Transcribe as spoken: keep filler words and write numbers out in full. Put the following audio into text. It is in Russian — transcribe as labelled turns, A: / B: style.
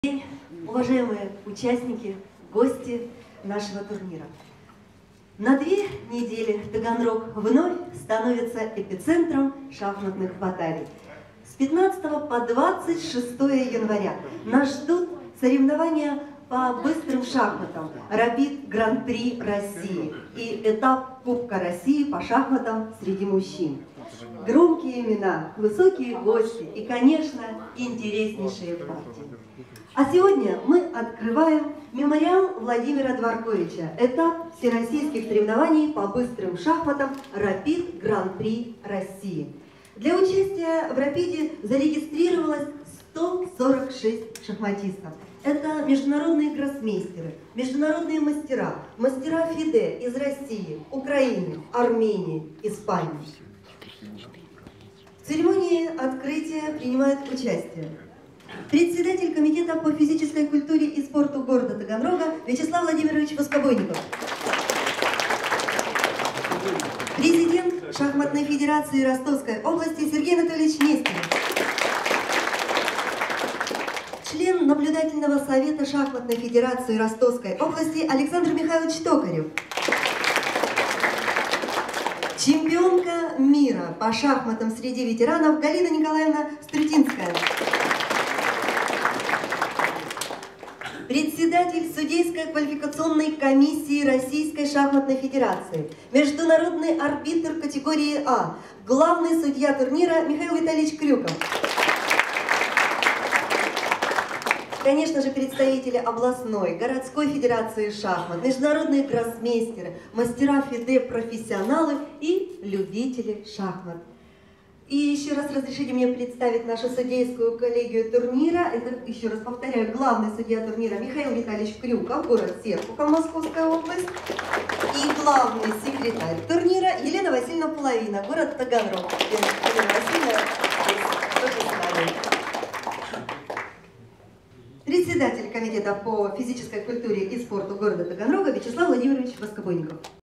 A: День, уважаемые участники, гости нашего турнира. На две недели Таганрог вновь становится эпицентром шахматных баталий. С пятнадцатого по двадцать шестое января нас ждут соревнования по быстрым шахматам «Рапид Гран-при России» и этап Кубка России по шахматам среди мужчин. Громкие имена, высокие гости и, конечно, интереснейшие партии. А сегодня мы открываем мемориал Владимира Дворковича, этап всероссийских соревнований по быстрым шахматам «Рапид Гран-при России». Для участия в «Рапиде» зарегистрировалось сто сорок шесть шахматистов. Это международные гроссмейстеры, международные мастера, мастера ФИДЕ из России, Украины, Армении, Испании. В церемонии открытия принимает участие председатель комитета по физической культуре и спорту города Таганрога Вячеслав Владимирович Воскобойников, президент Шахматной федерации Ростовской области Сергей Анатольевич Нестеров, член наблюдательного совета Шахматной федерации Ростовской области Александр Михайлович Токарев, чемпионка мира по шахматам среди ветеранов Галина Николаевна Струтинская, председатель судейской квалификационной комиссии Российской шахматной федерации, международный арбитр категории А, главный судья турнира Михаил Витальевич Крюков. Конечно же, представители областной, городской федерации шахмат, международные гроссмейстеры, мастера ФИДЕ, профессионалы и любители шахмат. И еще раз разрешите мне представить нашу судейскую коллегию турнира. Это, еще раз повторяю, главный судья турнира Михаил Витальевич Крюков, город Серпухов, Московская область. И главный секретарь турнира Елена Васильевна Половина, город Таганрог. Елена Васильевна тоже с нами. Председатель комитета по физической культуре и спорту города Таганрога Вячеслав Владимирович Воскобойников.